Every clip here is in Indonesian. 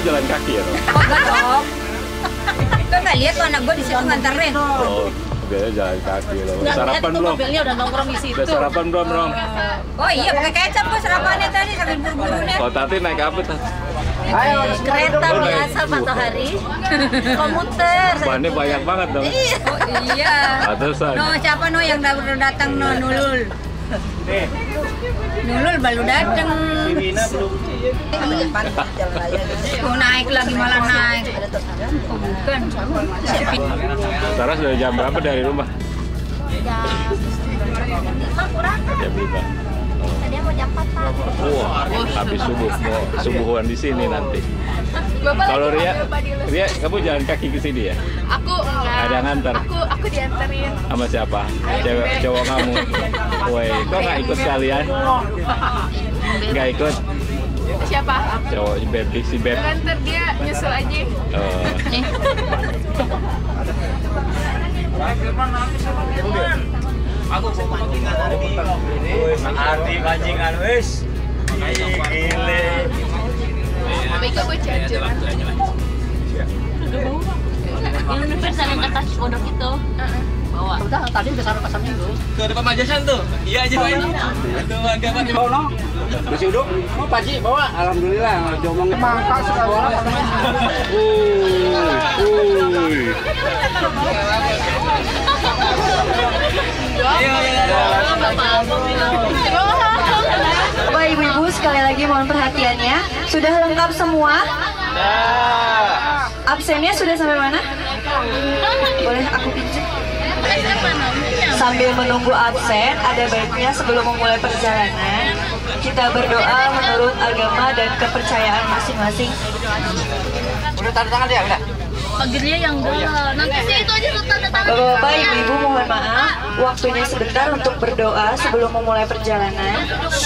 jalan kaki ya? Oh, enggak dong. Kan nggak lihat tuh anak gue di situ nganterin. Oh, biasanya jalan kaki loh. Sarapan belum? Mobilnya udah nongkrong di situ. Udah sarapan belum, Rom? Oh iya, pakai kecap gue sarapannya tadi sambil buru-buru nih. Oh, Tati naik apa, Tati? Kereta biasa matahari. Komuter. Bannya banyak banget dong. Oh iya. Atasan. No, siapa no yang baru datang no, Nulul. Nulul baru datang. Oh, naik lagi malah naik. Oh, bukan. Sarah sudah jam berapa dari rumah? Jam 5. Tadi mau jam 4, Pak. Wah, habis subuh mau subuhan di sini nanti. Kalau Ria, kamu jalan kaki ke sini ya? Aku enggak. Ada ngantar? Aku dianterin. Sama siapa? Cowok kamu? Woi, kok nggak ikut kalian? Nggak ikut? Siapa? Cowok si Beb. Nganter dia nyusul aja. Aku arti pancingan wis. Gile. Bego gue jajan. Yang universal yang kata kodok itu. Bawa. Udah tadi udah sampai pasar Minggu. Ke depan Majasan tuh. Iya aja Pak ini. Itu agak Pak. Bawa no. Masih uduk. Mau Pak Ji bawa. Alhamdulillah diomong mangkak sudah. Bapak ibu-ibu sekali lagi mohon perhatiannya. Sudah lengkap semua? Absennya sudah sampai mana? Boleh aku pinjam? Sambil menunggu absen, ada baiknya sebelum memulai perjalanan kita berdoa menurut agama dan kepercayaan masing-masing. Udah tanda tangan dia, udah. Pagernya yang enggak. Nanti sih itu aja tanda tangan. Bapak-bapak, ibu-ibu mohon maaf, waktunya sebentar untuk berdoa sebelum memulai perjalanan.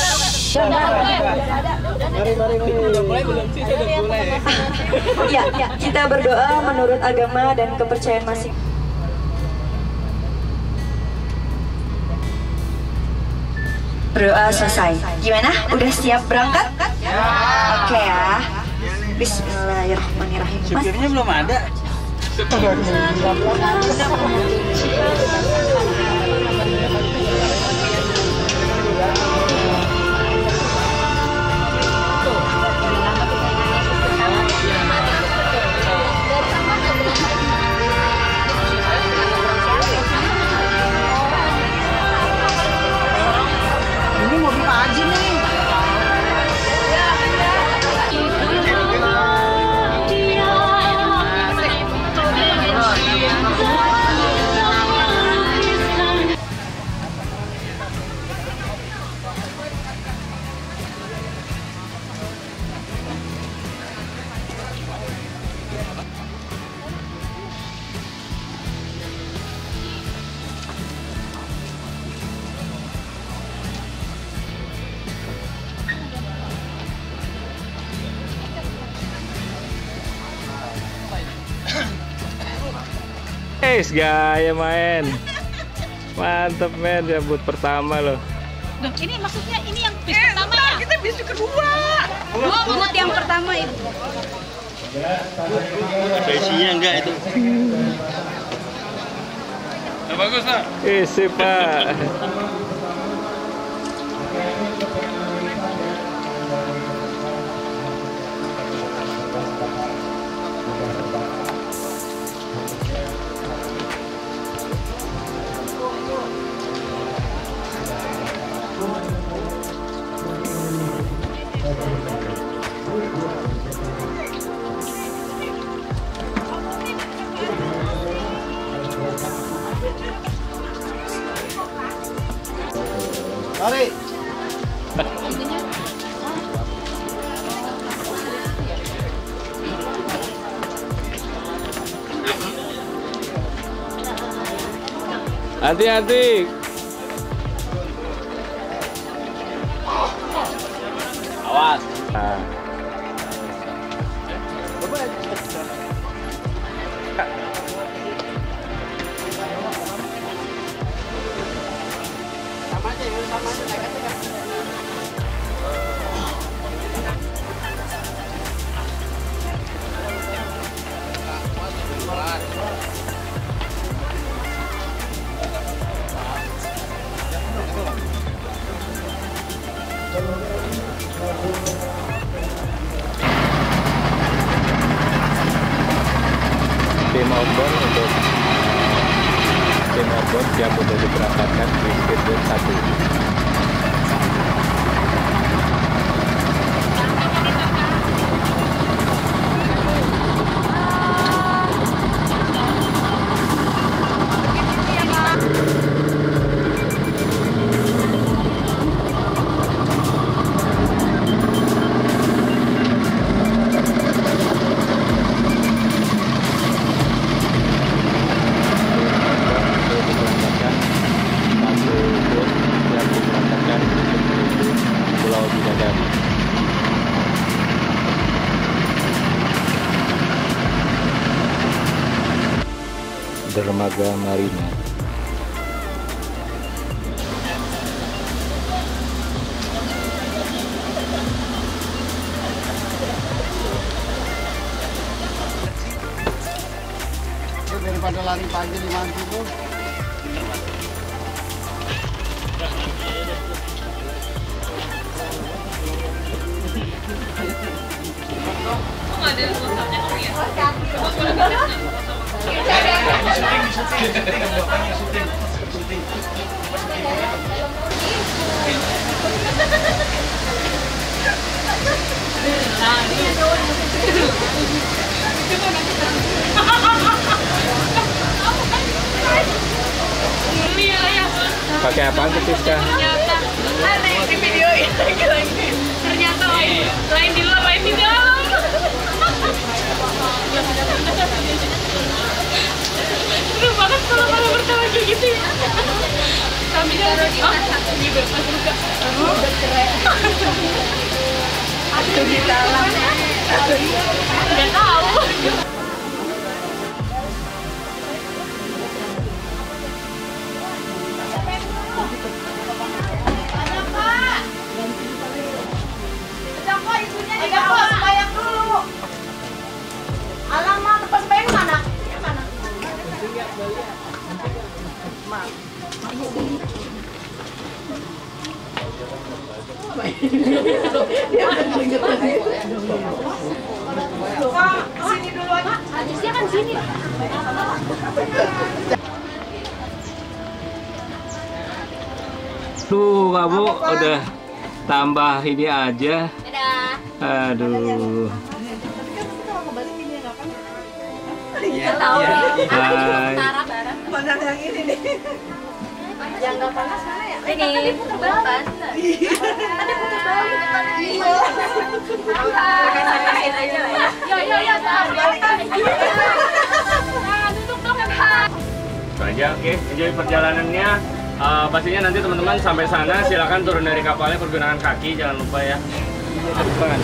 Ya, kita berdoa menurut agama dan kepercayaan masing. Berdoa selesai. Gimana? Udah siap berangkat? Oke ya. Bismillahirrahmanirrahim. Supirnya belum ada. Ini mobil Pak Haji nih. Gaya main. Mantep men, jambut pertama loh. Duh, ini maksudnya ini yang bis pertama ya? Kita bis kedua. Oh, buat yang pertama itu. Ada isinya enggak itu? Bagus Pak. Isi Pak. Mari. Hati-hati. Awas. Nah. outbound untuk tim outbound siap untuk diberangkatkan di speedboat 1. Dermaga Marina. Daripada lari pagi di Mantu tuh. Pakai apaan tuh Siska? Ternyata aneh di video ini. Ternyata lain di luar, lain di dalam. Seru banget kalau pertama kayak gitu ya. Kami harus gitu pas buka. Udah keren. Ada di dalam. Nggak tahu. Sini dulu aja. Dia kan sini. Tuh kamu udah tambah ini aja. Aduh. Hai. Mana yang ini nih? Yang nggak panas mana ya? Ini. Tadi putar balik. Tadi putar balik. Iya. Kasih aja lah ya. Ya. Balik. Nah, duduk dong kan. Aja, oke. Enjoy perjalanannya. Pastinya nanti teman-teman sampai sana silakan turun dari kapalnya pergunakan kaki, jangan lupa ya. Depan.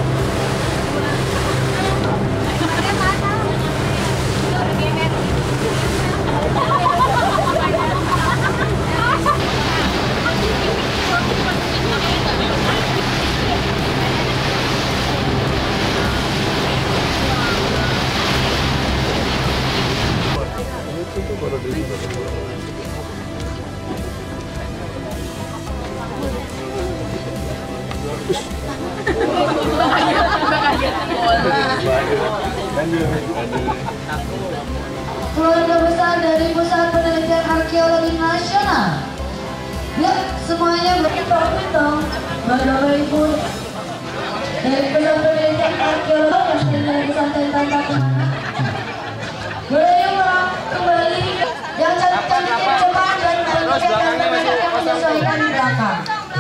Keluarga besar dari Pusat Penelitian Arkeologi Nasional. Ya, semuanya berpamit dong. Bapak Ibu dari Pusat Penelitian Arkeologi yang sering lagi santai tanpa kemana. Boleh yuk kembali. Yang cantik-cantik depan dan banyak yang menyesuaikan di belakang.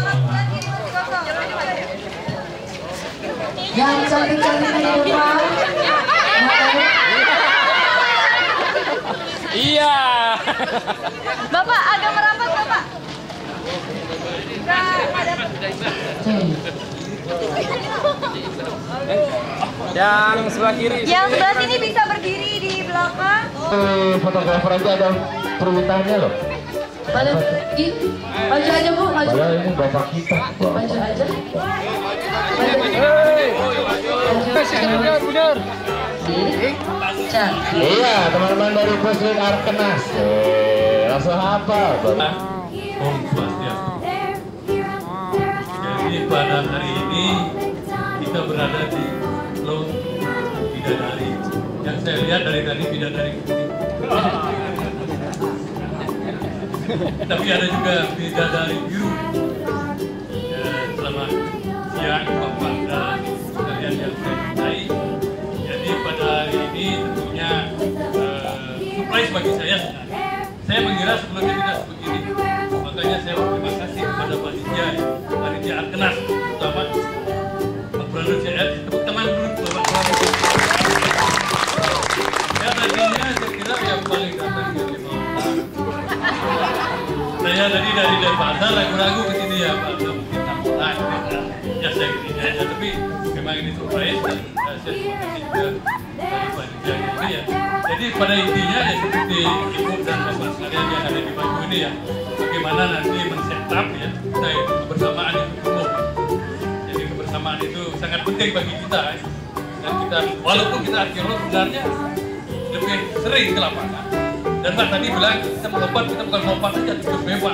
Yang cantik-cantik di depan. Iya. Bapak agak merapat, Bapak. Yang sebelah kiri. Yang sebelah sini bisa berdiri di belakang. Fotografer aja ada permintaannya loh. Maju aja Bu, maju. Ini bapak kita. Maju aja. Bener. Iya, teman-teman dari Puslin Arkenas. Langsung hafal. Om Swastiastu. Jadi pada hari ini kita berada di Laut Bidadari yang saya lihat dari tadi tidak dari tapi ada juga bidadari biru. Ya, selamat siang Bapak dan sekalian yang saya cintai. Jadi pada hari ini tentunya surprise bagi saya sebenarnya. Saya mengira sebelumnya tidak sebegini. Makanya saya berterima kasih kepada panitia Arkenas, terutama Pak Brando CR. Tepuk tangan dulu Bapak. Ya tadinya saya kira yang paling datang dari Malang. Saya tadi dari Denpasar ragu-ragu ke sini ya Pak, mungkin tambulan ya saya gini aja, tapi memang ini surprise dan saya terima kasih juga dari panitia ini ya. Jadi pada intinya ya seperti Ibu dan Bapak sekalian yang ada di baju ini ya, bagaimana nanti men-setup ya kita itu kebersamaan itu tumbuh. Jadi kebersamaan itu sangat penting bagi kita ya. Dan kita walaupun kita arkeolog sebenarnya lebih sering ke lapangan. Dan Pak tadi bilang kita melompat, kita bukan melompat saja, kita bebas.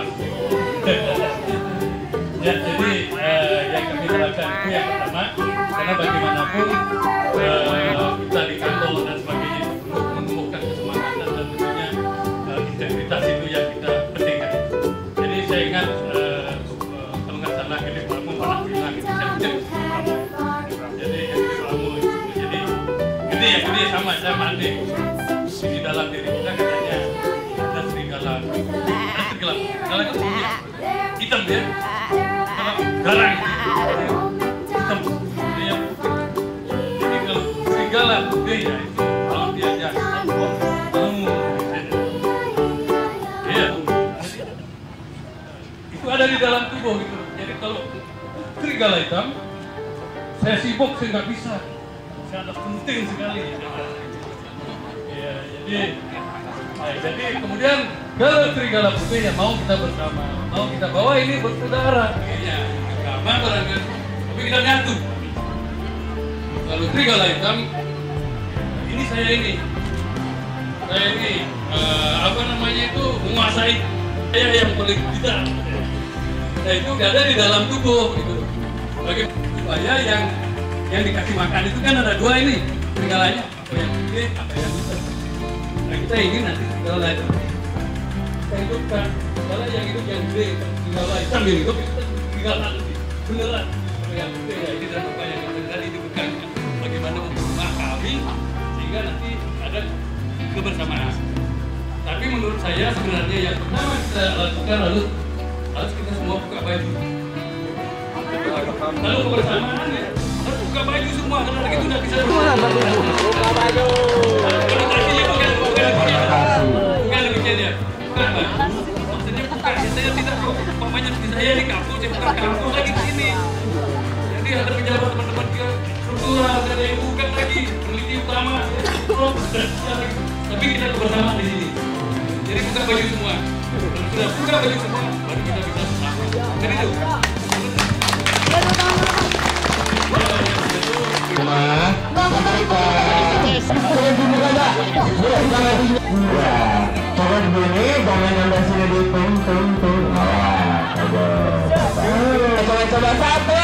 Ya, jadi yang kami terapkan itu yang pertama, karena bagaimanapun kita di kantor dan sebagainya untuk menumbuhkan kesemangatan dan tentunya integritas itu yang kita pentingkan. Jadi saya ingat kalau nggak salah ini Pak Amu pernah bilang itu saya kutip jadi Pak Amu jadi gede ya gede sama saya mandi di dalam diri kita katanya ada serigala kalau itu hitam ya garang hitam dia jadi kalau serigala putih ya itu kalau dia ya itu ada di dalam tubuh gitu. Jadi kalau serigala hitam saya sibuk saya nggak bisa, saya ada penting sekali ya, jadi kemudian kalau serigala putih ya mau kita bersama, mau kita bawa ini bersaudara ya, agama barangkali, tapi kita nyatu. Kalau serigala hitam ini saya ini apa namanya itu menguasai, saya yang paling tidak. Nah itu udah ada di dalam tubuh gitu. Bagaimana supaya yang dikasih makan itu kan ada dua ini serigalanya, apa yang gede, apa yang besar. Nah kita ingin nanti serigala itu kita hidupkan, serigala yang hidup yang gede, serigala hitam yang hidup itu serigala beneran. Kalau yang gede ya ini dan apa yang tadi diberikan bagaimana memperumah kami sehingga nanti ada kebersamaan. Tapi menurut saya sebenarnya yang pertama kita lakukan harus kita semua buka baju. Lalu kebersamaan ya, harus buka baju semua karena begitu udah bisa buka baju. Bukan demikian ya, buka baju. Maksudnya buka, saya tidak umpamanya saya di kampus, saya buka kampus lagi di sini. Jadi ada pejabat teman-teman ke struktural, ada yang buka lagi, peneliti utama, tapi kita kebersamaan di sini. Jadi buka baju semua. Sudah buka baju semua, baru kita bisa bersama. Jadi itu. Coba begini, jangan nambah sini di tung. Coba satu.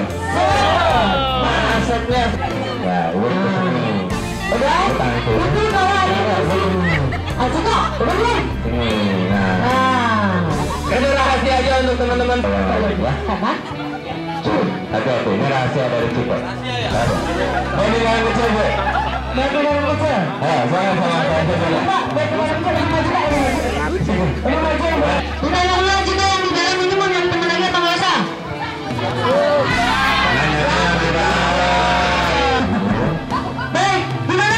Maksudnya. Ya, udah. Itu kawan. Cukup, udah belum? Ini rahasia aja untuk teman-teman. Karena? Hati-hati, ini rahasia dari kita. Mau dengan kecil, Bu? Mau dengan kecil? Saya sama aja dulu. Kita yang lihat juga yang di dalam ini mau yang teman lagi atau nggak usah? Baik, gimana?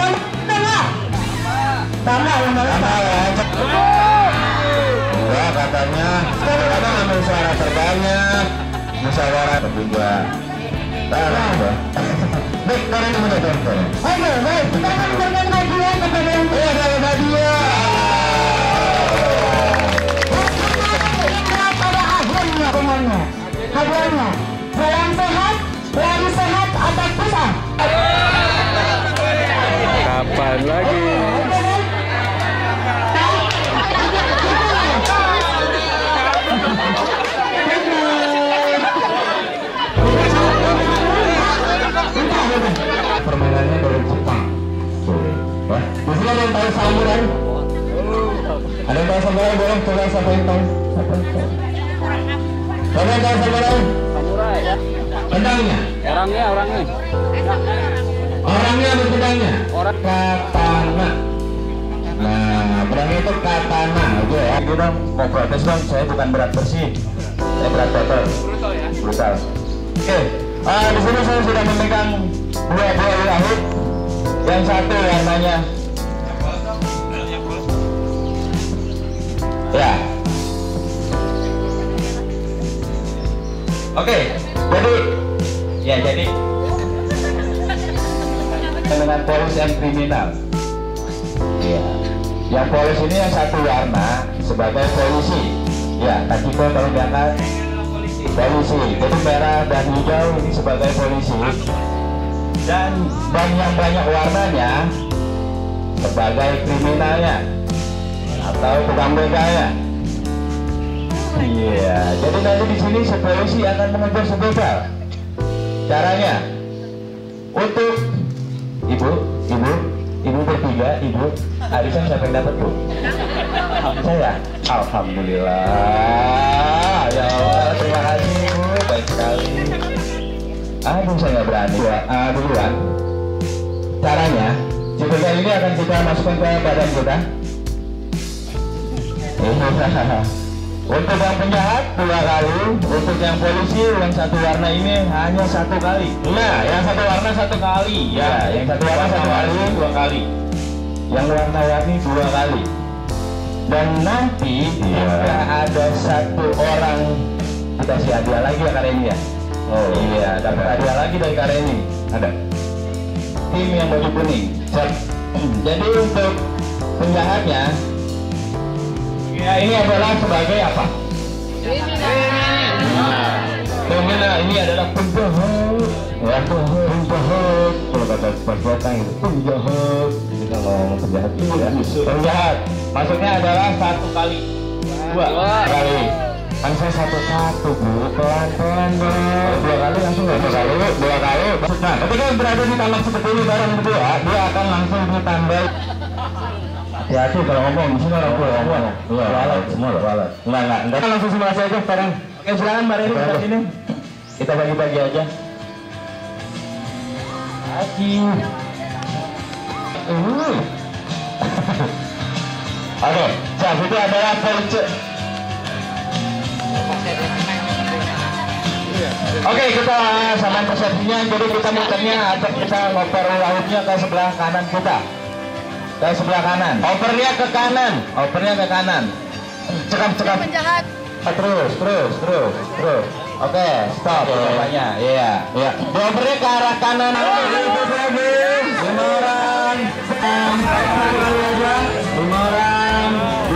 Tambah ya katanya sekarang ambil suara terbanyak musyawarah bertiga. Baik, sekarang ini mudah tonton. Oke, baik, kita akan memberikan hadiah kepada yang hadiah. Pada akhirnya semuanya. Hadiahnya salam sehat, lari sehat, otak pusat. Kapan lagi? Permainannya dari Jepang. samurai? Ada yang tahu samurai? Boleh coba siapa yang tahu? Siapa yang tahu samurai? Samurai ya. Pedangnya? Orangnya. Orangnya atau pedangnya? Orang. Katana. Nah, pedangnya itu katana. Oke ya. Kita mau protes bang, saya bukan berat bersih, saya berat kotor. Brutal. Oke. Di sini saya sudah memegang dua buah Yahud. Yang satu warnanya ya. Oke, jadi dengan polis yang kriminal. Ya. Yang polis ini yang satu warna sebagai polisi. Ya, Takiko kalau diangkat polisi. Jadi merah dan hijau ini sebagai polisi. Dan yang banyak warnanya sebagai kriminalnya atau tukang begalnya. Iya, jadi nanti di sini si polisi akan mengejar si begal. Caranya untuk ibu bertiga, ibu arisan siapa yang dapat bu? Saya. Alhamdulillah. Ya Allah, terima kasih bu, baik sekali. Aduh, saya nggak berani. Duluan. Caranya, si begal ini akan kita masukkan ke badan kita. Untuk yang penjahat 2 kali, untuk yang polisi yang satu warna ini hanya 1 kali. Nah, yang satu warna 1 kali. Ya, yang satu warna 1 kali, 2 kali. Yang warna-warni 2 kali. Dan nanti jika ada 1 orang dikasih hadiah lagi ya kali ini ya. Oh iya, dapat hadiah lagi dari kali ini. Ada tim yang baju kuning. Jadi untuk penjahatnya, ya ini adalah sebagai apa? Kriminal. Ini adalah penjahat. Ya, penjahat. Kalau kata perbuatan itu penjahat. Jadi kalau ngomong penjahat itu ya penjahat. Maksudnya adalah 1 kali, 2 kali. Kan saya 1-1 bu, pelan-pelan bu. 2 kali langsung nggak? 2 kali. Maksudnya, ketika berada di tamak seperti ini barang kedua, dia akan langsung ditambah. Hati-hati kalau ngomong di sini orang tua semua. Iya, semua loh. Enggak. Langsung simulasi aja sekarang. Oke, silakan Mbak Reni di sini. Kita bagi-bagi aja. Oke, siap, itu adalah polisi. Oke, kita samain persepsinya. Jadi kita muternya atau kita ngoper lautnya ke sebelah kanan kita. Ke sebelah kanan. Opernya ke kanan. Cekap. Penjahat. Terus. Oke, stop. Bapaknya. Iya. Opernya ke arah kanan. 5 orang. 5 orang.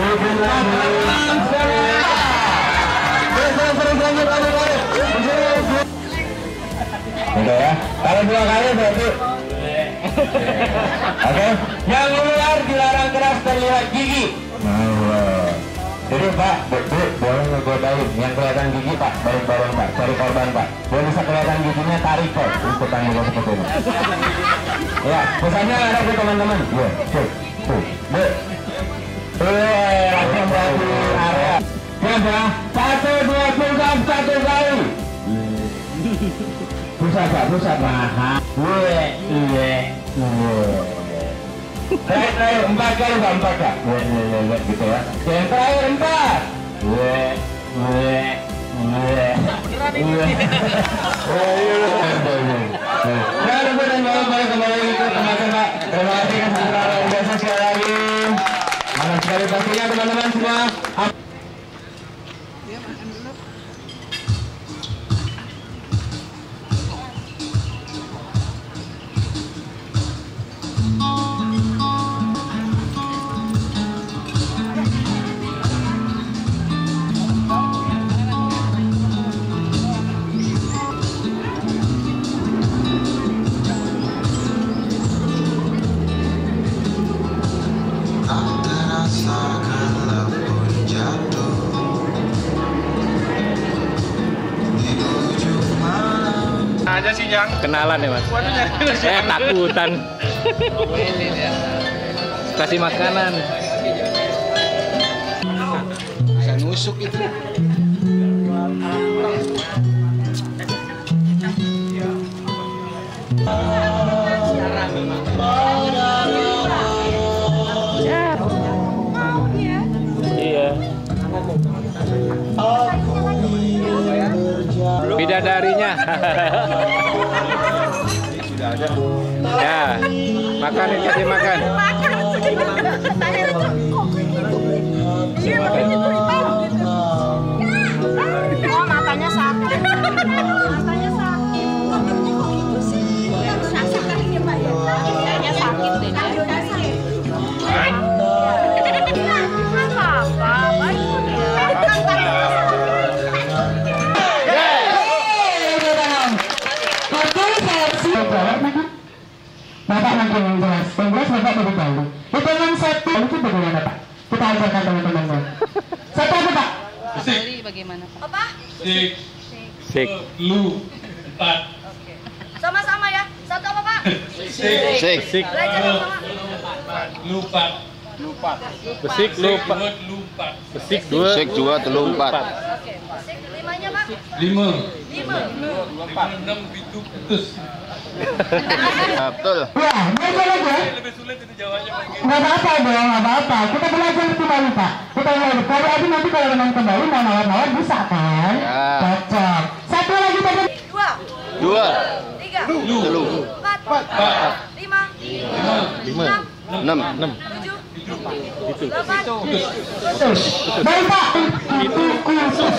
Udah ya. Kalau 2 kali berarti. Oke. Yang luar dilarang keras terlihat gigi. Jadi Pak, boleh ngegodain. Yang kelihatan gigi Pak, bareng-bareng Pak, cari korban Pak. Boleh bisa kelihatan giginya, tarik kok. Ikutan juga seperti ini. Ya, pesannya ada ke teman-teman. Iya, tuh. Langsung berarti area. Coba, 1, 2, 3, 1 kali. Pusat mahal. Terakhir 4 kali Pak, 4 Kak. Gitu ya. Yang terakhir 4. Kembali ke teman-teman Pak. Terima kasih luar biasa sekali lagi. Malam sekali pastinya teman-teman semua. Aja sih Jang, kenalan ya Mas. Saya takutan. kasih makanan. Bisa nusuk itu. Iya. Bidadarinya. Sudah ada. Ya, makan, kasih makan. Oh, matanya sakit. Matanya sakit. Kayaknya sakit deh. Bapak nanti yang jelas, Bapak dari Bali. Itu yang satu itu bagaimana Pak? Kita ajarkan teman-temannya. Satu apa Pak? Bali bagaimana Pak? Apa? Sik. Lu 4. Sama-sama ya. Satu apa Pak? Sik. Belajar sama. Lu 4. Besik lupa. Besik 2. Sek 2 telung 4. Oke. Sik, limanya Pak? 5. 5. 6 itu putus. Betul. Ya, belajar aja. Lebih sulit itu jawabnya Pak. Nggak apa-apa dong, nggak apa-apa. Kita belajar kembali Pak. Kita belajar. Kalau lagi nanti kalau menang kembali mau nawar-nawar bisa kan? Ya. Cocok. Satu lagi Pak. 2. 3. Telung. 4. 5. 6. 7. 8. Baik Pak. Itu khusus.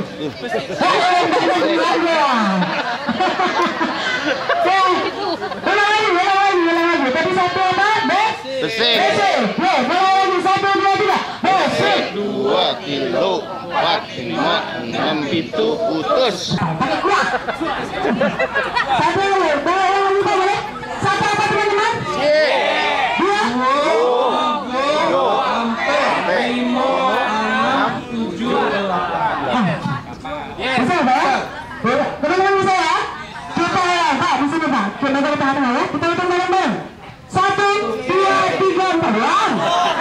Ulang lagi. Tadi satu apa? Besik. Ya, ulang lagi. 1, 2, 3. Besik. 2 kilo 4 5 6 itu putus. Pakai kuat. Satu lagi. Boleh? Satu apa teman-teman? 2. Bisa Pak? Teman-teman bisa ya? Kita ya Pak, di sini Pak. Kita tengah-tengah ya. Kita hitung bareng-bareng. 1, 2, 3, 4.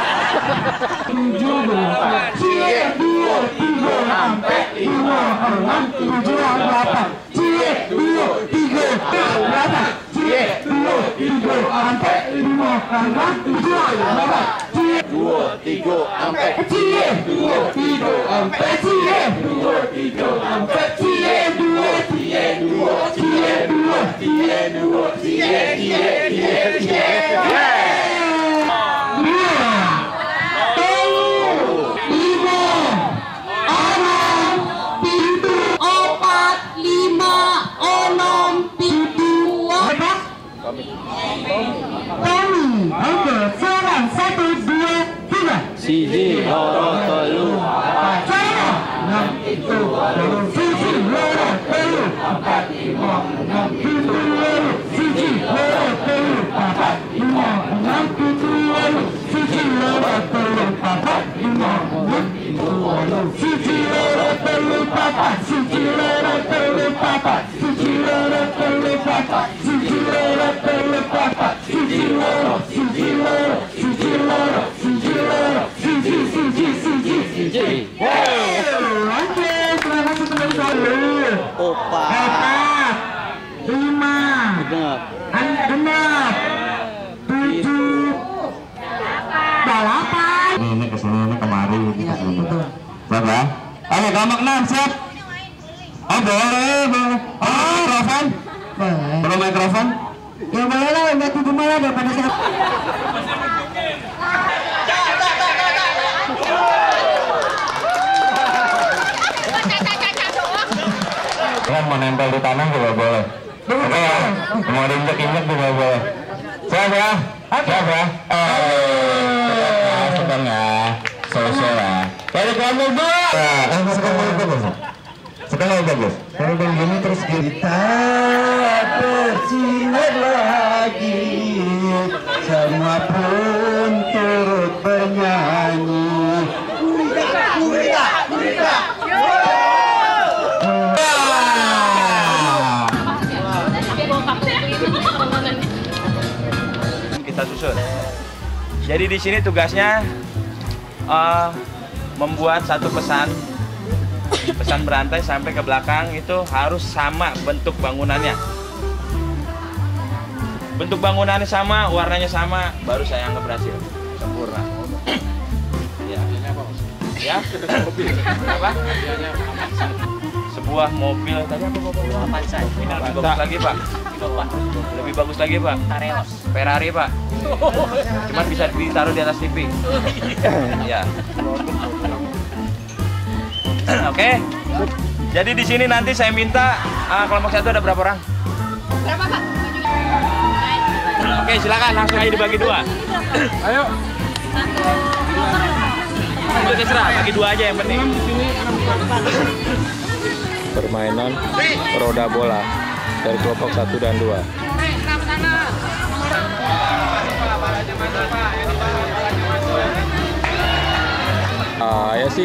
7, 2, 3, sampai 5, 6, 7, 8. 2, 3, 8. 2, 3, sampai 5, 6, 7, 8. 2 3 sampai 2, 3, sampai Siji loro telu. Opa. 5. Genap. 7. 8. Ini kesini, ini kemari, ini kesini. Siap ya? Oke, kelompok 6 siap. Oh boleh. Oh mikrofon. Perlu mikrofon? Ya boleh lah, nggak tutup malah daripada saya. Kan mau nempel di tanah juga boleh. Oke ya? Mau diinjek-injek juga boleh. Siap ya? Siap ya? Sedang ya. Sosial ya. Dari kelompok 2. Sekarang bagus. Kalau begini terus kita bersinar lagi, semua pun turut bernyanyi. Kita susun. Jadi di sini tugasnya membuat satu pesan berantai sampai ke belakang itu harus sama bentuk bangunannya. Bentuk bangunannya sama, warnanya sama, baru saya anggap berhasil. Sempurna. Ya. Ya. Apa? Sebuah mobil tadi apa mobil? Avanza. Ini lebih bagus lagi, Pak. Lebih bagus lagi, Pak. Ferrari, Pak. Cuman bisa ditaruh di atas TV. Ya. Oke. Jadi di sini nanti saya minta kelompok 1 ada berapa orang? Berapa, Pak? Oke, silakan langsung aja dibagi 2. Ayo. Ayo terserah, bagi 2 aja yang penting. Permainan roda bola dari kelompok 1 dan 2. Ya sih.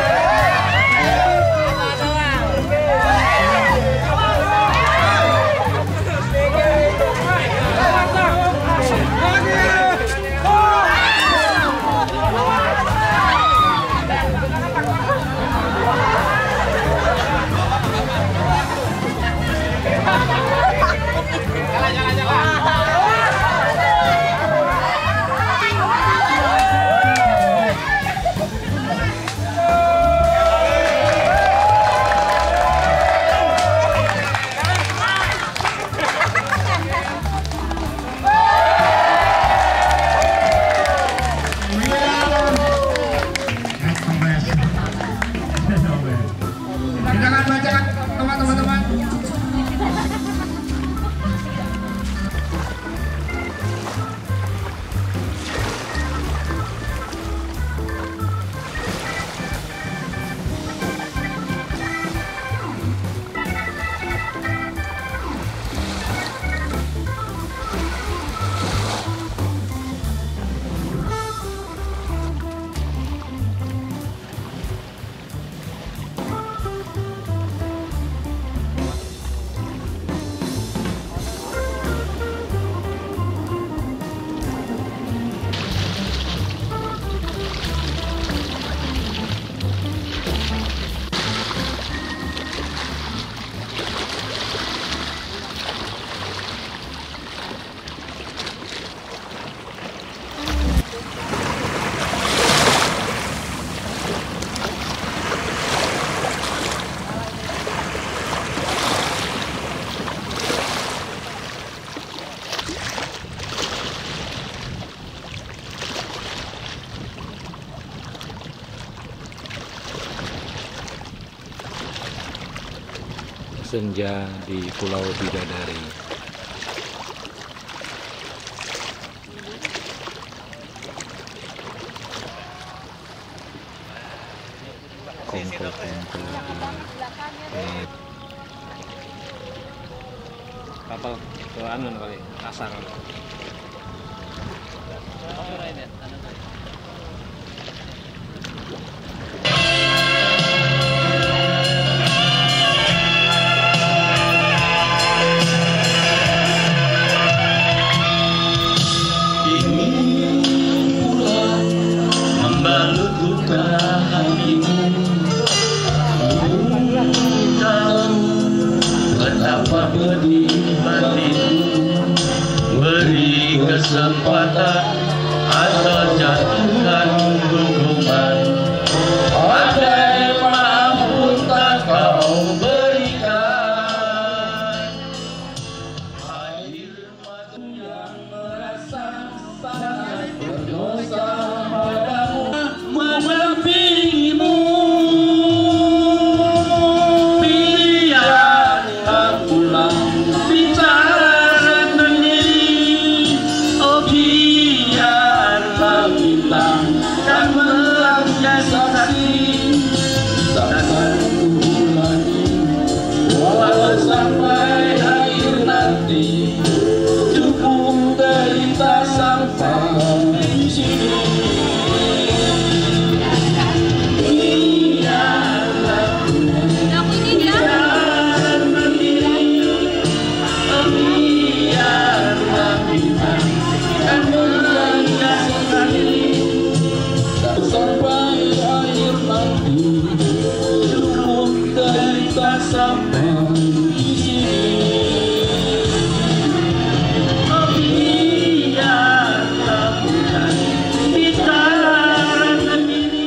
Senja di Pulau Bidadari. Kompel-kompel di kapal ke anu kali, kasar. Betapa pedih hatiku, beri kesempatan atau jatuhkan hukuman. Andai maaf pun tak kau berikan, air mata yang merasa sangat berdosa padamu menepimu. Biarlah bintang dan sampai di sini. Biar bukan kita sendiri.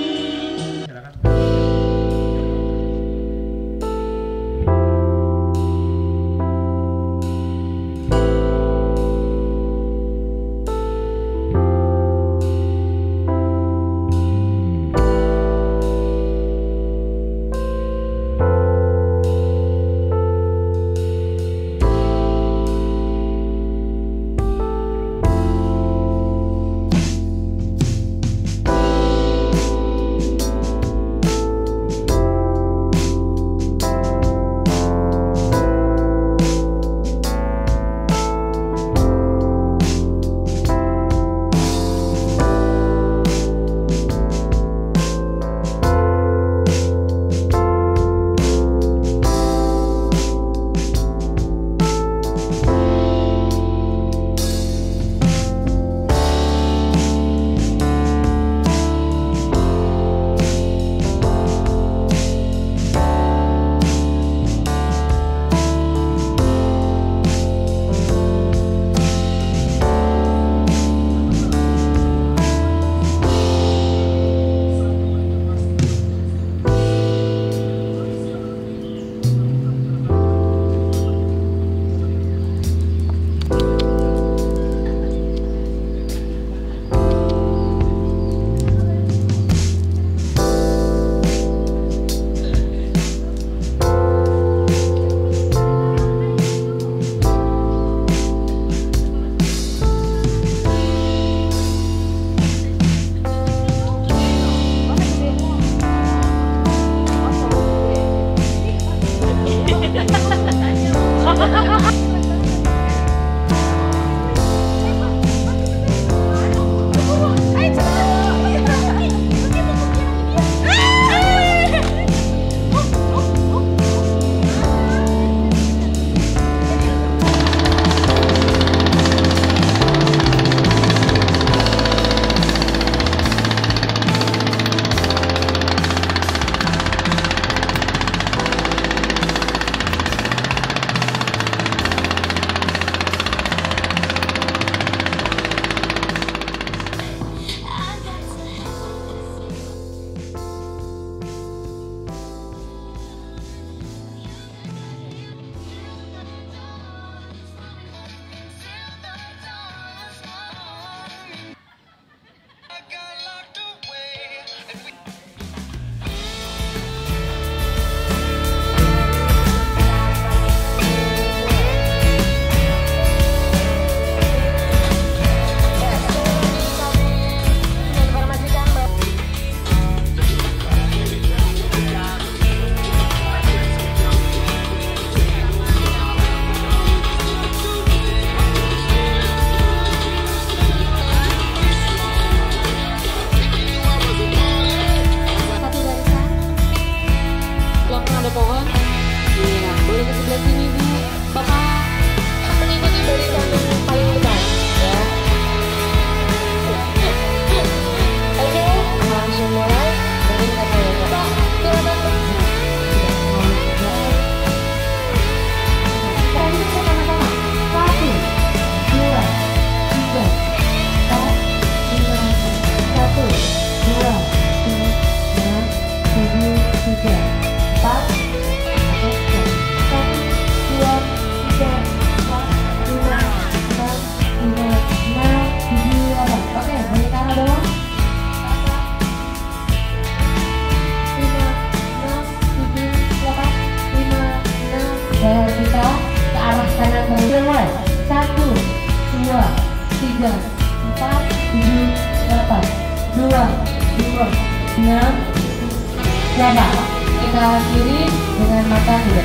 Siapa? Kita akhiri dengan mata tidak.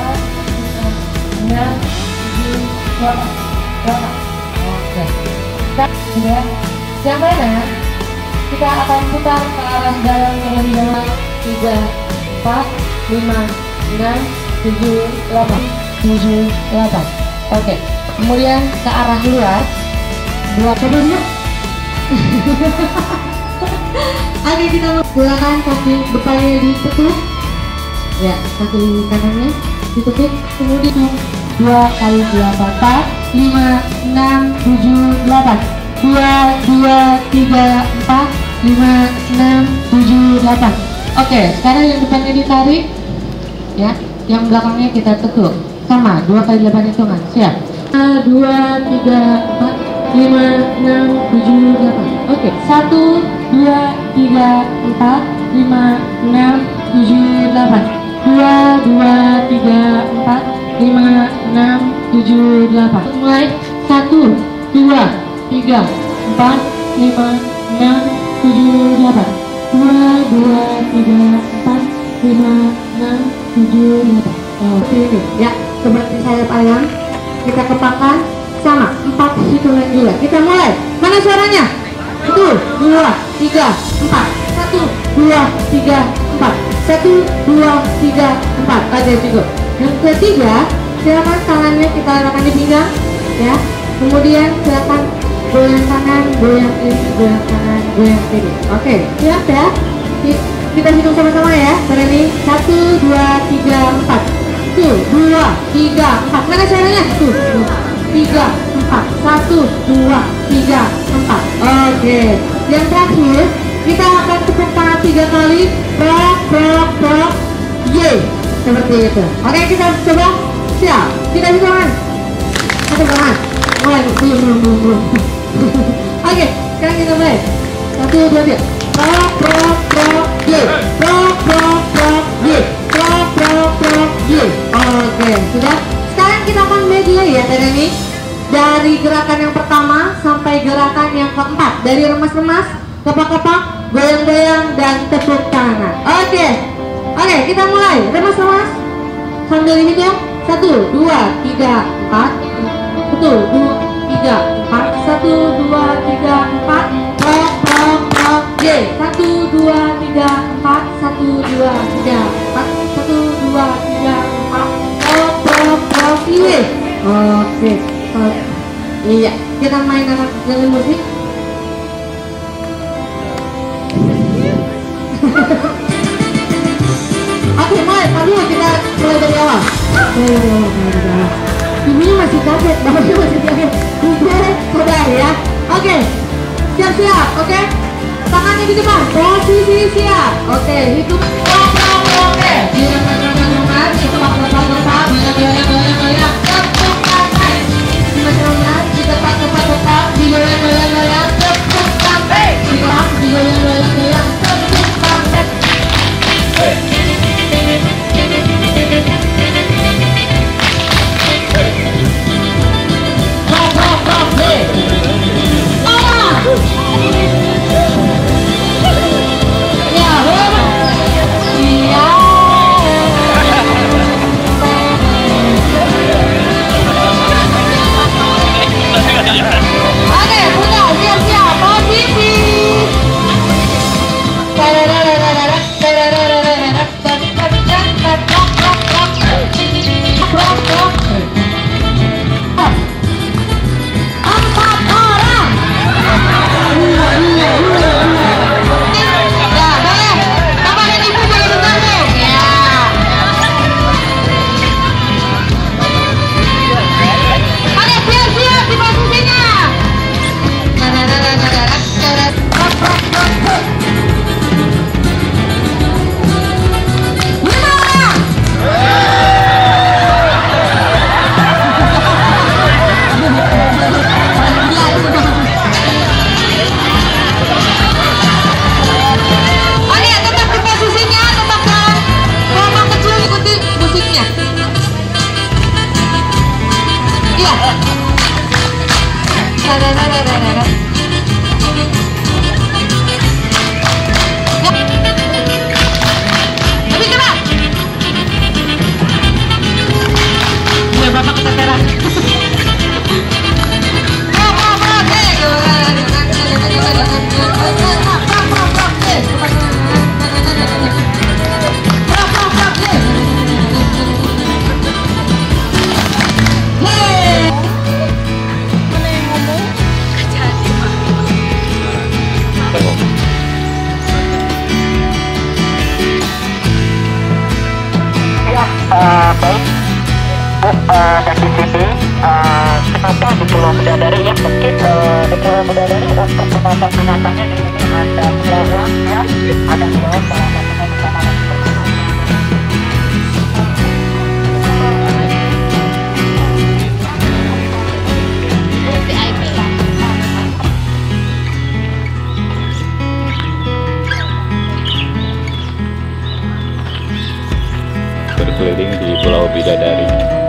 4, 5, 6, 7, 8. Oke. Sudah. Yang mana? Kita akan putar ke arah dalam terlebih dahulu. 3, 4, 5, 6, 7, 8. 7, 8. Oke. Kemudian ke arah luar. 2 sebelumnya. Oke, kita menggunakan kaki depannya ditekuk. Ya, kaki kanannya ditepuk, kemudian 2 kali 8, 4, 5, 6, 7, 8. 2, 2, 3, 4, 5, 6, 7, 8. Oke, sekarang yang depannya ditarik, ya, yang belakangnya kita tekuk. Sama, 2 kali 8 hitungan. Siap. 2, 3, 4, 5, 6, 7, 8. Oke, 1, 2, 3, 4, 5, 6, 7, 8. 2, 2, 3, 4, 5, 6, 7, 8. Mulai. 1, 2, 3, 4, 5, 6, 7, 8. 2, 2, 3, 4, 5, 6, 7, 8. Seperti ini, ya, seperti sayap ayam. Kita kepakkan sama 4 hitungan juga. Kita mulai. Mana suaranya? 1, 2, 3, 4. 1, 2, 3, 4. 1, 2, 3, 4. Oke, cukup. Yang ketiga, silakan tangannya kita letakkan di pinggang, ya. Kemudian silakan goyang kanan, goyang kiri, goyang kanan, goyang kiri. Oke, siap ya. Kita hitung sama-sama ya. Berani. 1, 2, 3, 4. 1, 2, 3, 4. Mana caranya? 1, 2, 3, 4. 1, 2, 3, 4. Oke. Yang terakhir, kita akan tepuk tangan 3 kali. Prok, prok, prok. Yeay. Seperti itu. Oke, kita coba. Siap. Kita hitungan. Tepuk tangan. Mulai. Belum. Oke, sekarang kita mulai. 1, 2, 3. Prok, prok, prok. Yeay. Prok, prok, prok. Yeay. Prok, prok, prok. Yeay. Oke, sudah. Sekarang kita akan mulai ya, ini. Dari gerakan yang pertama sampai gerakan yang keempat. Dari remas-remas, kepak-kepak, goyang-goyang, dan tepuk tangan. Oke, kita mulai. Remas-remas sambil hitung. 1, 2, 3, 4. 1, 2, 3, 4. 1, 2, 3, 4. Prok, prok, prok. Yeay. 1, 2, 3, 4. 1, 2, 3, 4. 1, 2, 3, 4. Prok, prok, prok. Yeay. Oke. Iya, kita main dengan musik. Oke, mulai. Kita mulai dari awal. Ibunya masih kaget, bapaknya masih kaget. Sudah ya. Oke, siap-siap. Oke, tangannya di depan. Posisi siap. Oke, hitung. Oke. Jangan itu lepas. Goyang. Tepuk tangan. Ditepak, digoyang-goyang, tepuk sampai. Ditepak, digoyang-goyang, tepuk sampai. Oke, sudah siap-siap posisi. Jadi dari sini kenapa di Pulau Bidadari ya, mungkin di Pulau Bidadari untuk binatang-binatangnya di sini ada belerang ya, ada belerang salah satunya di sana. Berkeliling di Pulau Bidadari.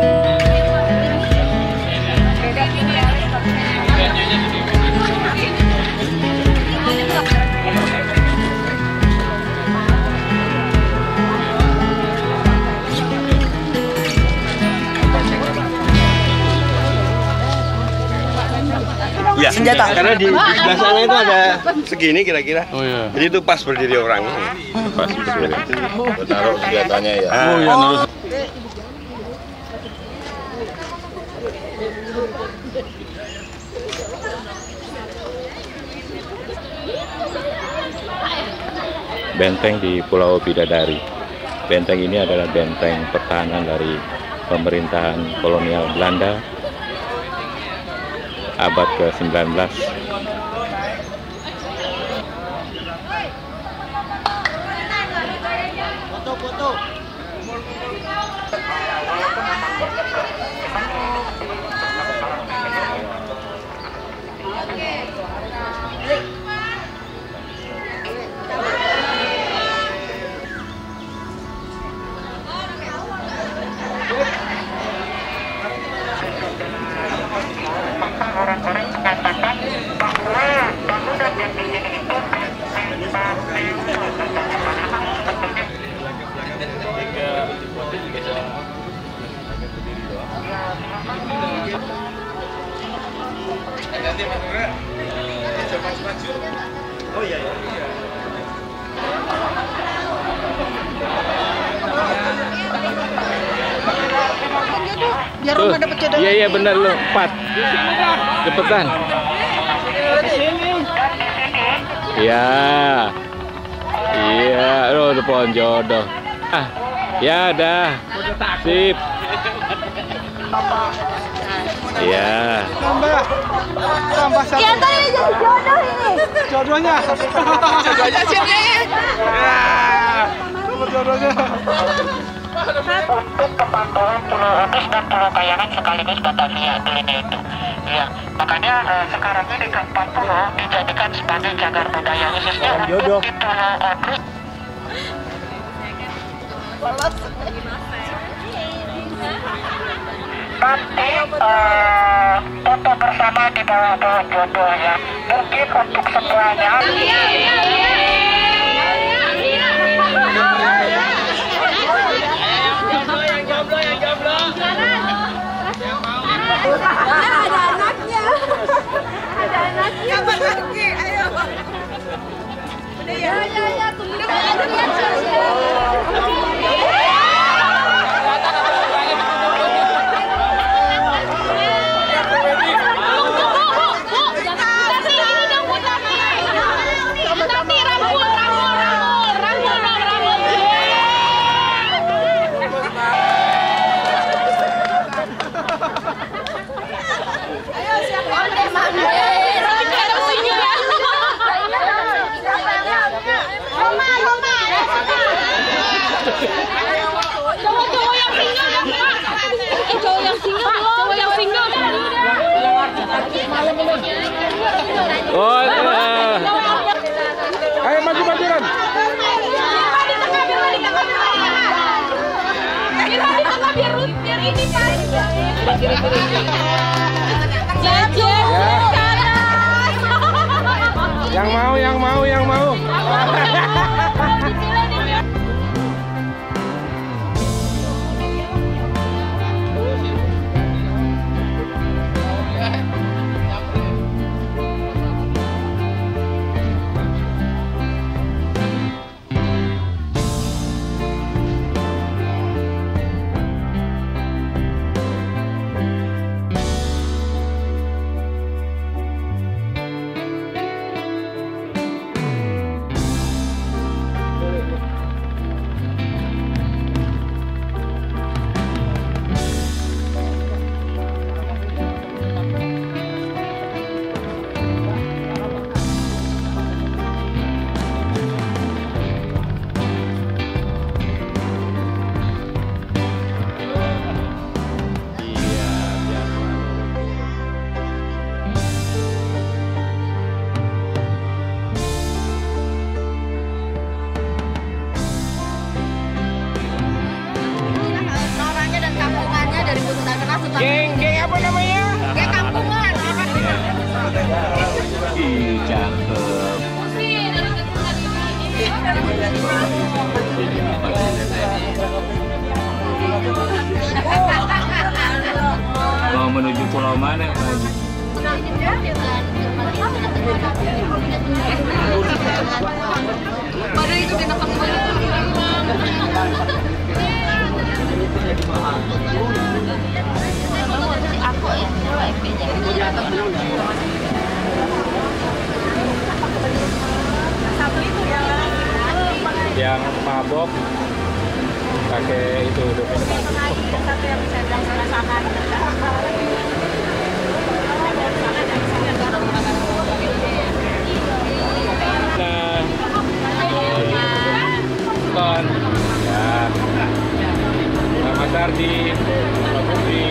Ya, senjata. Karena di sebelah sana itu ada segini kira-kira. Oh iya. Jadi itu pas berdiri orang. Pas berdiri. Taruh senjatanya ya. Oh iya. Benteng di Pulau Bidadari. Benteng ini adalah benteng pertahanan dari pemerintahan kolonial Belanda abad ke-19. Foto-foto. Orang-orang mengatakan bahwa bangunan yang di sini itu Oh iya. Biar nggak dapet jodoh. Iya benar lo, 4. Cepetan. Iya. Iya, lo udah pohon jodoh. Ah, ya dah. Sip. Iya. Tambah satu. Ya tadi jadi jodoh ini. Jodohnya. Jodohnya sini. Ya. Nomor jodohnya. untuk pemantauan Pulau Ubis dan Pulau Kayangan sekaligus Batavia dulunya itu. Ya, makanya sekarang ini keempat pulau dijadikan sebagai cagar budaya khususnya untuk di Pulau Ubis. Nanti foto bersama di bawah pohon jodoh ya. Mungkin untuk semuanya. Ada anaknya. Ada anaknya. Kapan lagi? Ayo. Udah ya, tunggu. Oh, ayo maju-majuan. Biar ini kan. Yang mau. Geng apa namanya? Geng kampungan. Ih, cakep. Mau menuju pulau mana, Pak Haji? Padahal itu kita pakai aku yang mabok pakai itu satu yang bisa bilang sana-sana. Kon ya Mas Ardi, Pak Putri.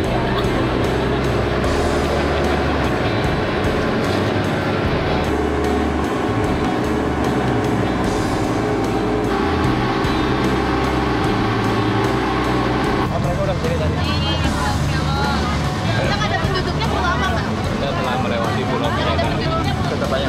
Setelah melewati Pulau Bidadari, tetap aja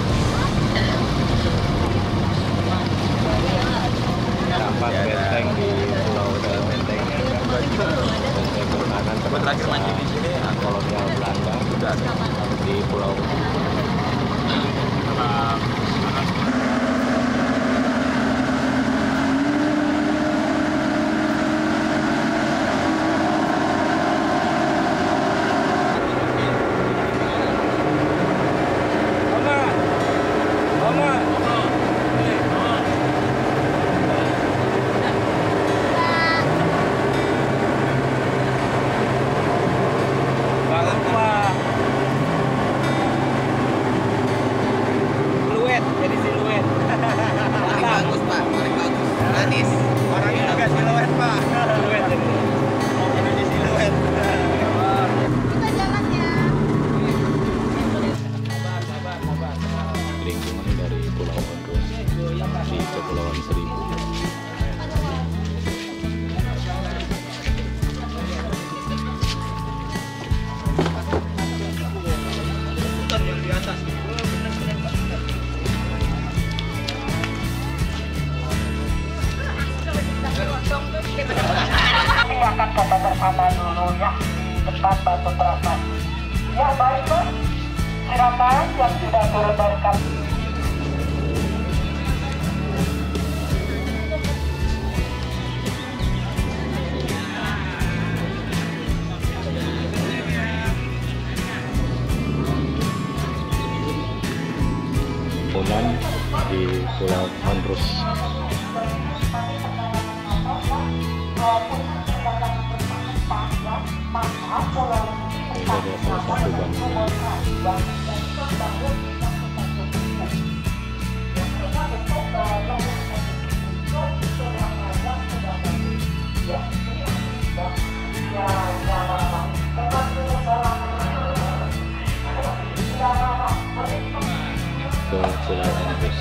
nampak benteng di Pulau Benteng pertahanan terakhir mancing di sini kolonial Belanda sudah di Pulau lingkungan dari Pulau Ondros di Kepulauan Seribu. Silakan foto bersama dulu ya di depan batu perapat. Ya baik Mas. Silakan yang sudah turun dari kapal. Bangunan di Pulau Ondros. Ini ada salah satu bangunan. Ke Pulau Ondros.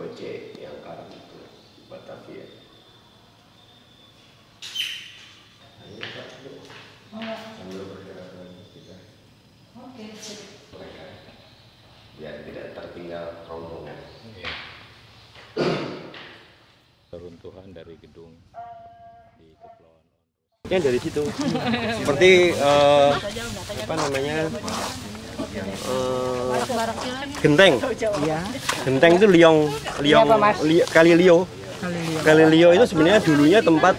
Oce yang karam itu di Batavia. Ayo Pak, sambil bergerak lagi kita. Oke. Biar tidak tertinggal rombongan. Runtuhan dari gedung di Kepulauan Ondros. Yang dari situ, seperti apa namanya, genteng. Genteng itu Kali Lio itu sebenarnya dulunya tempat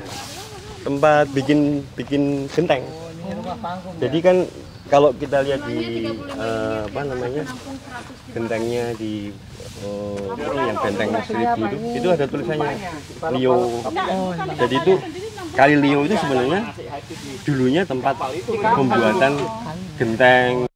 bikin genteng. Jadi kan kalau kita lihat di apa namanya, gentengnya di yang benteng Seribu itu ada tulisannya Lio. Jadi itu Kali Lio itu sebenarnya dulunya tempat pembuatan genteng.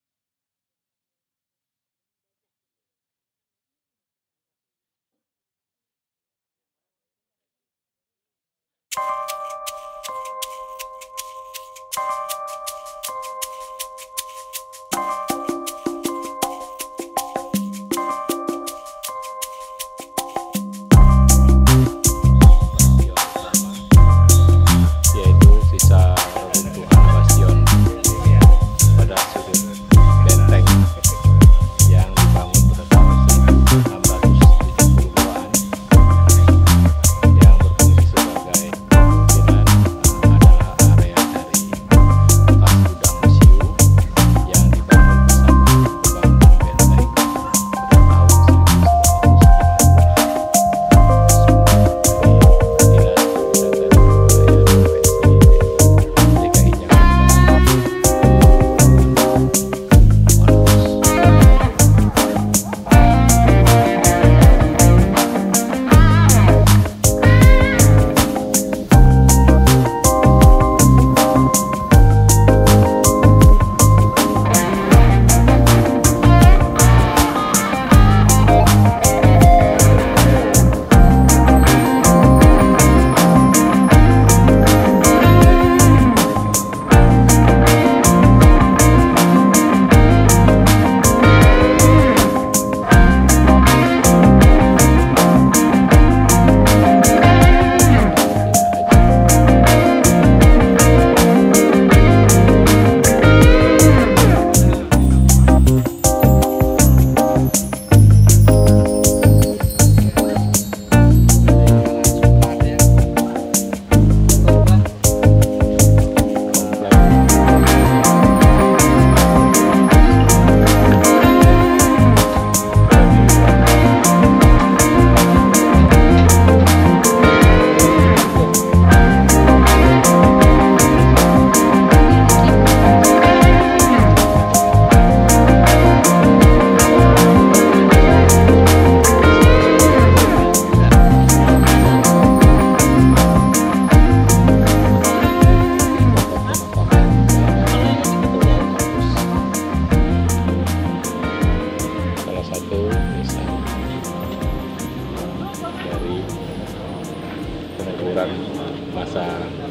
masa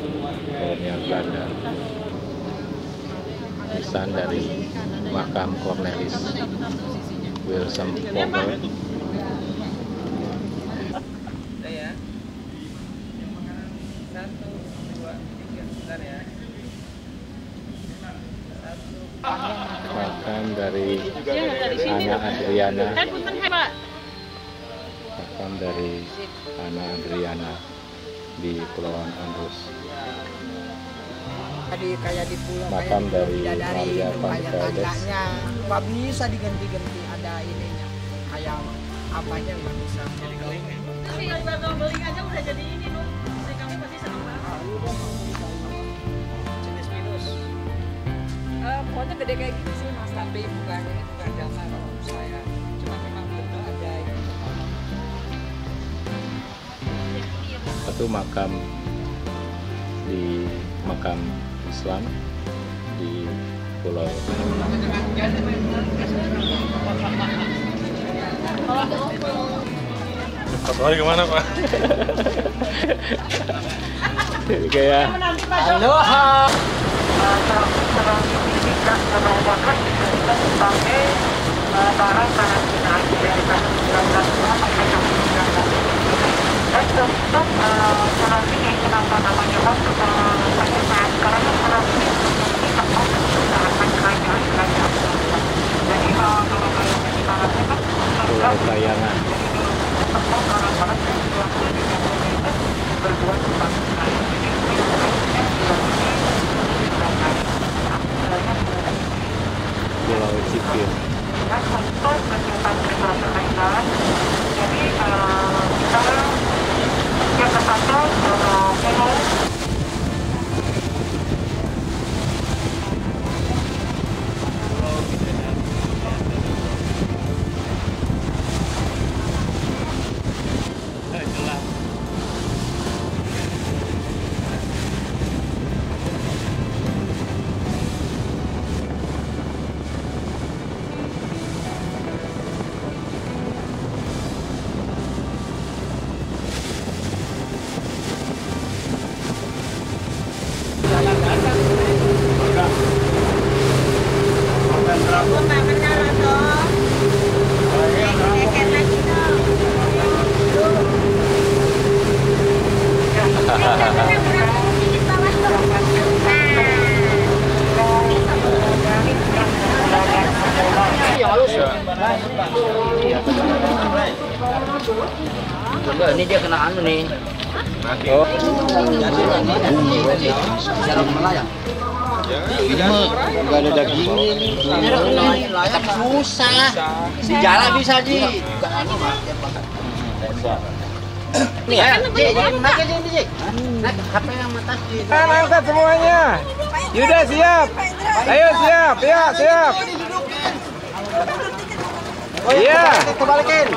kolonial Belanda. Nisan dari makam Cornelis Wilson Vogel. Makam dari Ana Adriana. Makam dari Ana Adriana di Kepulauan Ondros. Tadi kayak di pulau makam dari Maria van Veldes. Nggak bisa diganti-ganti, ada ininya kayak apanya nggak bisa. Jadi keling ya. Tapi kalau beli aja udah jadi ini loh. Jadi kami pasti senang banget. Jenis minus. Pokoknya gede kayak gini sih Mas, tapi bukan dasar kalau saya. Cuma memang betul ada ini. Satu makam di makam Islam di Pulau. Pas hari kemana Pak? Kayak Aloha. Barang karantina dari 19 Pulau Kayangan. Pulau Sipil. Enggak, ini dia kena anu nih. Oh. Ini mah enggak ada dagingnya nih. Susah. Di jalan bisa, Ji. Nih, naik aja ini, Ji. Naik HP yang atas di. Angkat semuanya. Yuda siap. Ayo siap. Ya, siap. Oh iya. Kebalikin.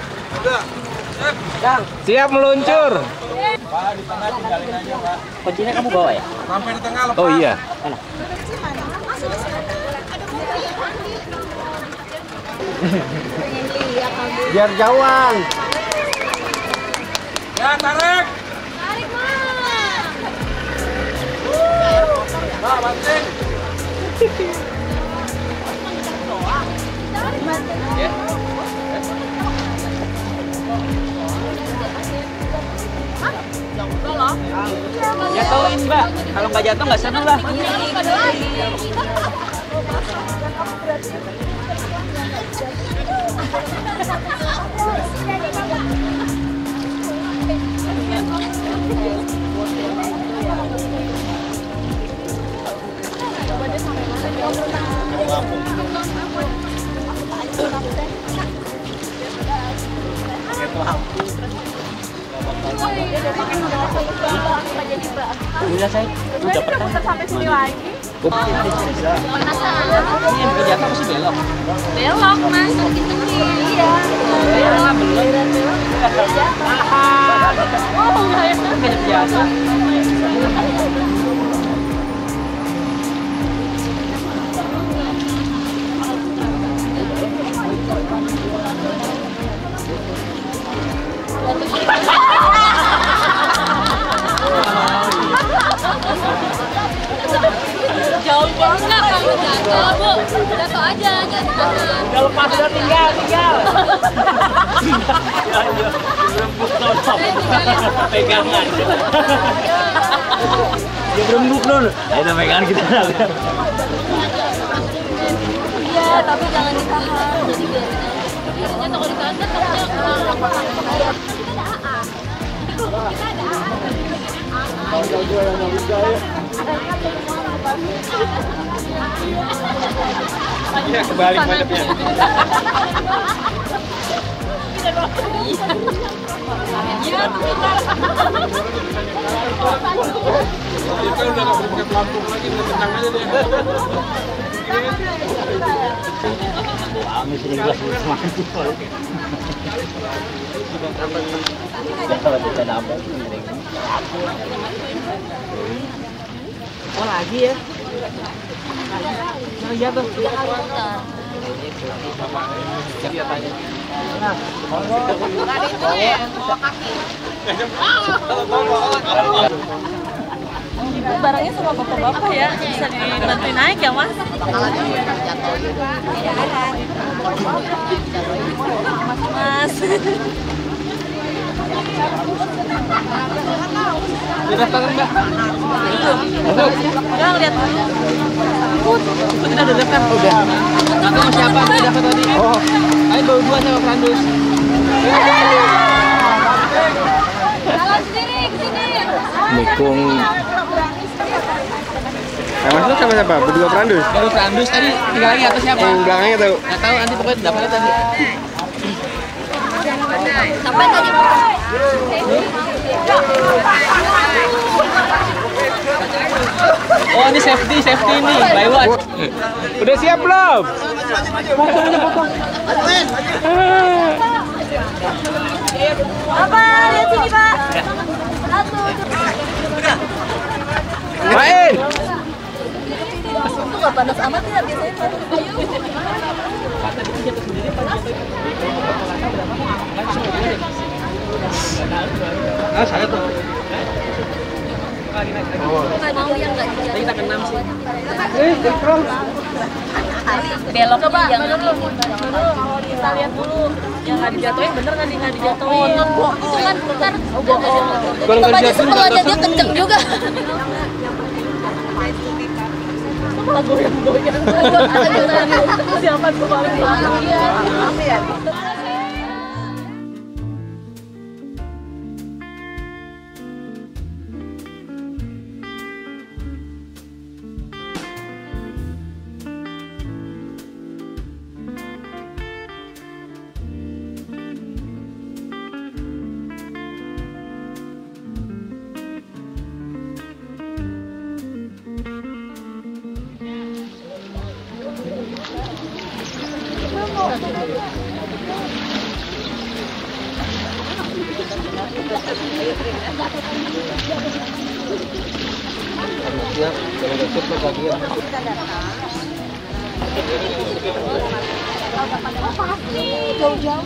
Siap meluncur. Pak, di tengah tinggalin aja, Pak. Kuncinya kamu bawa ya? Sampai di tengah lepas. Oh iya. Mana? Biar jauhan. Ya, tarik. Tarik, Mas. Nah, banting. Ya. Jatuhin, Mbak. Kalau nggak jatuh nggak seneng lah. Udah saya udah pernah sampai sini lagi. Ini yang jatuh masih belok. Belok, Mas. Iya. Belok. Oh, enggak ya. Jatuh. Jauh banget kamu jatuh, Bu. Jatuh aja, jangan ditahan. Udah lepas, udah tinggal. Pegangan. Dia berembuk dong. Ayo pegangan kita. Iya, tapi jangan ditahan. Jadi biasanya kalau ditahan kan takutnya Iya, kebalik madepnya. Kita udah nggak boleh pakai pelampung lagi, udah tenang aja deh. Amis ini gelas semangat sih. Kalau kita dapat oh lagi ya? Oh iya tuh. barangnya sama bapak-bapak ya, bisa dibantuin naik ya, Mas? Mas. Daftar Mbak. Udah lihat. Kita udah daftar. Udah. Atau siapa yang daftar tadi? Oh. Ayo bawa 2 sama Frandus. Jalan sendiri ke sini. Mikung. Mas sama siapa? Berdua Frandus? Baru Frandus tadi, tinggal lagi atau siapa? Yang belakangnya tahu? Nggak tahu, nanti pokoknya dapatnya tadi. Sampai tadi Oh ini safety nih, by watch. Udah siap belum? Apa? Lihat sini Pak. Main. Itu nggak panas amat ya biasanya. Ah saya tuh. Mau yang nggak dijatuhin. Kita ke-6 sih. Belok coba jangan ini. Kita lihat dulu. Yang nggak dijatuhin bener nggak dijatuhin. Itu kan ntar. Coba aja sebelum aja dia kenceng juga. Goyang-goyang. Siapa tuh paling iya. Siap, kalau nggak siap lo kaget. Oh pasti jauh-jauh.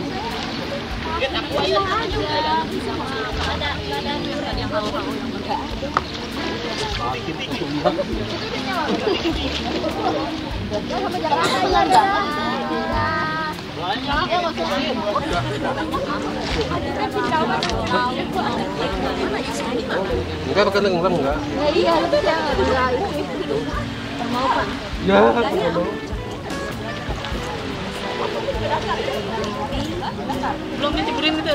Enggak pakai lengkap enggak? Iya, itu yang mau Pak. Ya. Belum dicipurin itu.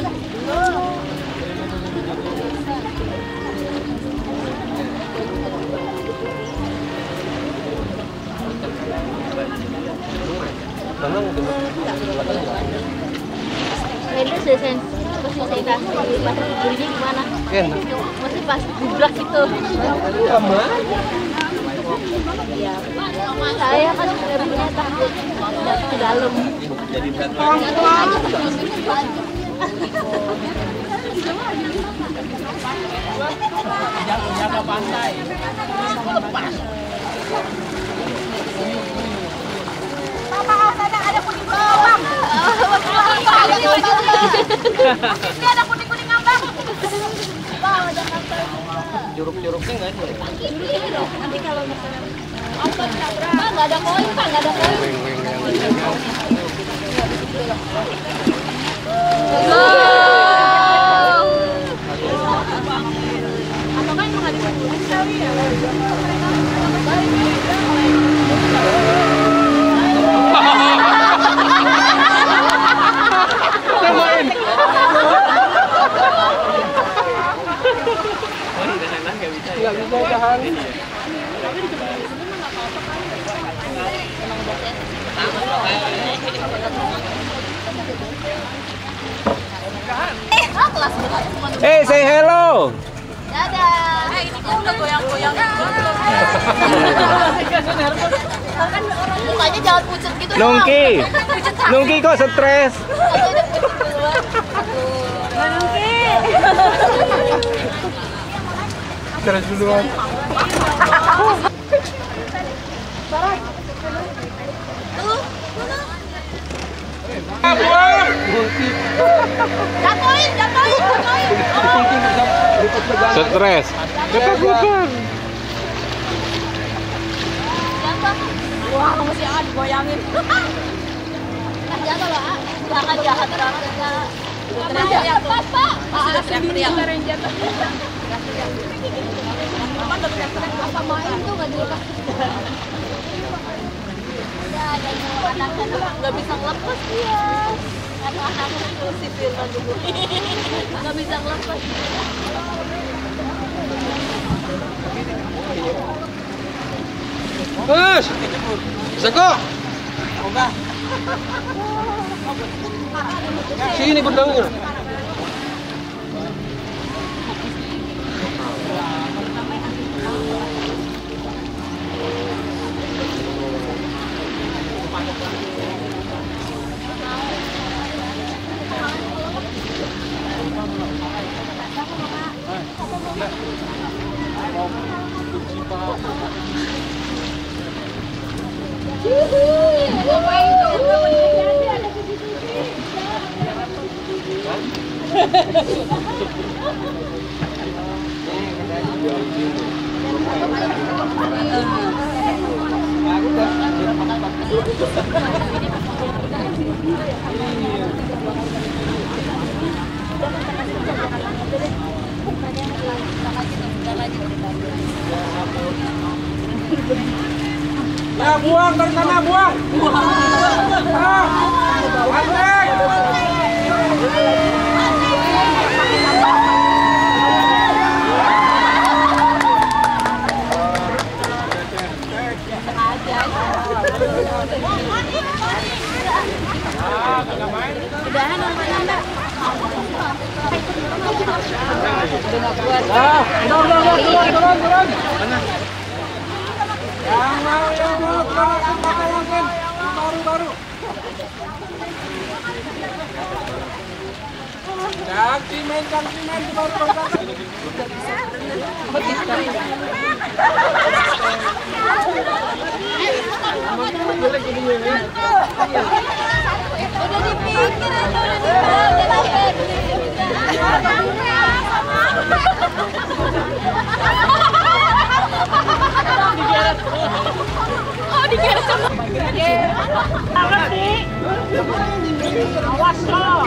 Itu sesen posisi kasih pas ini gimana? Enak. Masih pas gubrak itu. Sama. Iya. Saya kan sebenarnya takut jatuh ke dalam. Jadi berat. Jaga pantai. Lepas. Ada kuning bawang. Ini ada kuning-kuning ngambang. Curug-curugnya nggak ada. Nanti kalau misalnya nggak ada koin, Pak, nggak ada koin. Atau kan nggak dikumpulin sekali ya? Nggak bisa tahan. Hey, say hello. Dadah. Ini kan udah goyang-goyang. Kan orang mukanya jangan pucet gitu. Nungki. Nungki kok stres. Nungki. Stres duluan. Stres. Ketakutan. Wah, masih ada goyangin. Jatuh loh, jangan jahat banget. Teriak-teriak tuh. Sudah teriak-teriak. Apa main tuh nggak dilepas? Nggak bisa ngelepas dia. Anak-anak itu sipil dulu. Nggak bisa ngelepas. Bos, Seko. Sini pedangnya. Ya buang dari sana, buang. Udahan nambah. Udah nggak kuat. Turun. Yang mau, baru. Cangcimen, Udah dipikir atau udah digeret sama awas lo.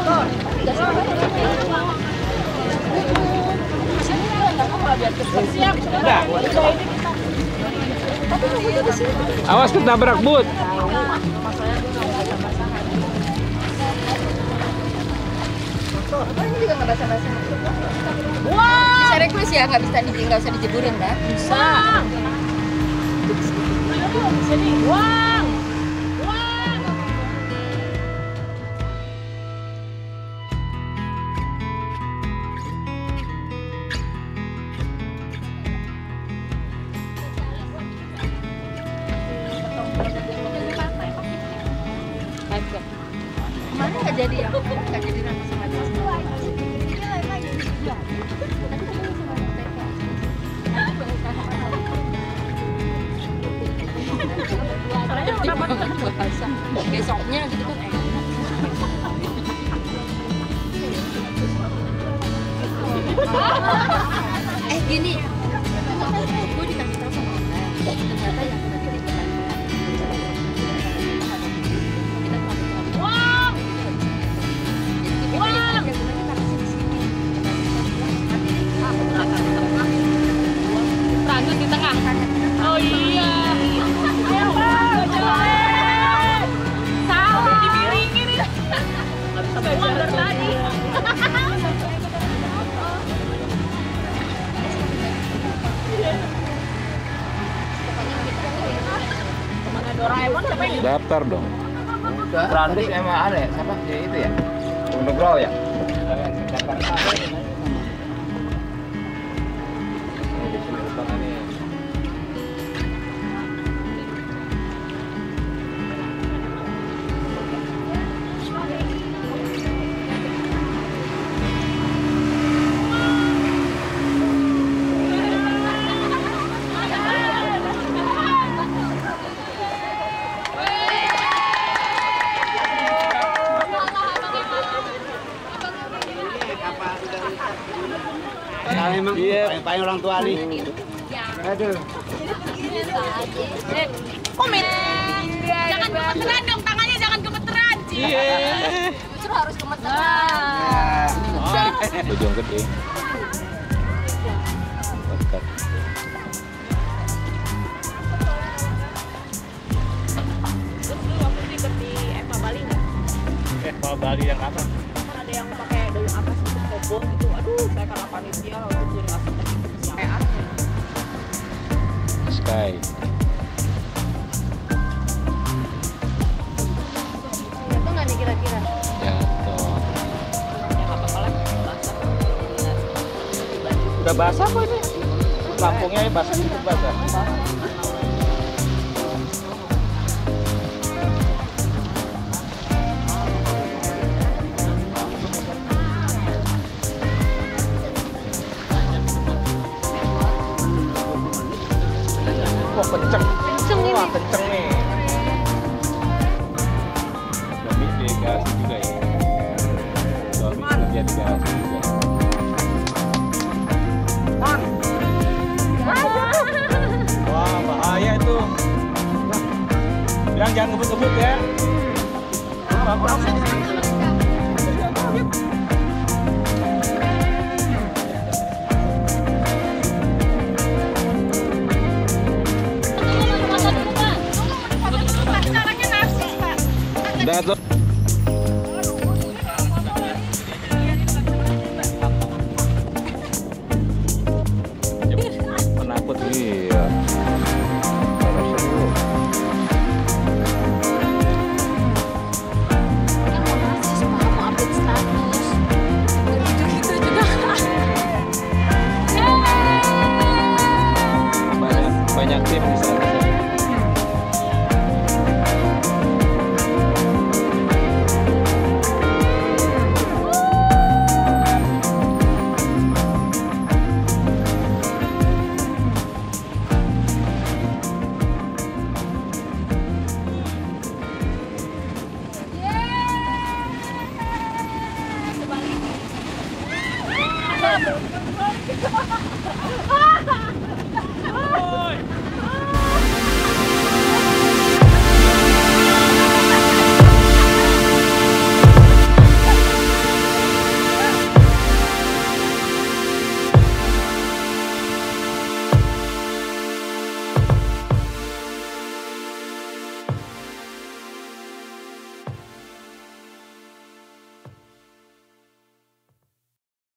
Awas ketabrak but. Ini juga nggak basa-basi. Wah, bisa request ya, nggak usah dijeburin kan? Bisa. Sini, wang. Kemarin nggak jadi ya? Nggak jadi bahasa besoknya gitu kan gini gue dikasih tahu sama orang ternyata yang Ranut di tengah. Oh iya. Salah. Dipiringin ya. Nggak bisa buang dari tadi. Kemana Doraemon siapa ini? Daftar dong. Randik emang ada ya? Siapa? Ya itu ya? Nugroho ya? Emang paling orang tua nih. Aduh. Komit. Jangan gemeteran dong, tangannya jangan gemeteran. Justru harus gemeteran. Bojonggede. Dekat. Terus lu waktu itu ikut di Eva Bali nggak? Eva Bali yang kapan? Kan ada yang pakai daun atas itu kobong gitu. Aduh, saya kalah panitia waktu itu nggak sempet ikut siang. Sky. Jatuh nggak nih kira-kira? Jatuh. Ya nggak apa-apa lah, basah. Udah basah kok ini. Lampungnya basah cukup basah. Wah kenceng. Kenceng ini. Wah kenceng nih. Suami delegasi juga ya. Suami kerja delegasi juga. Wah bahaya itu. Bilang jangan ngebut-ngebut ya. Udah tuh.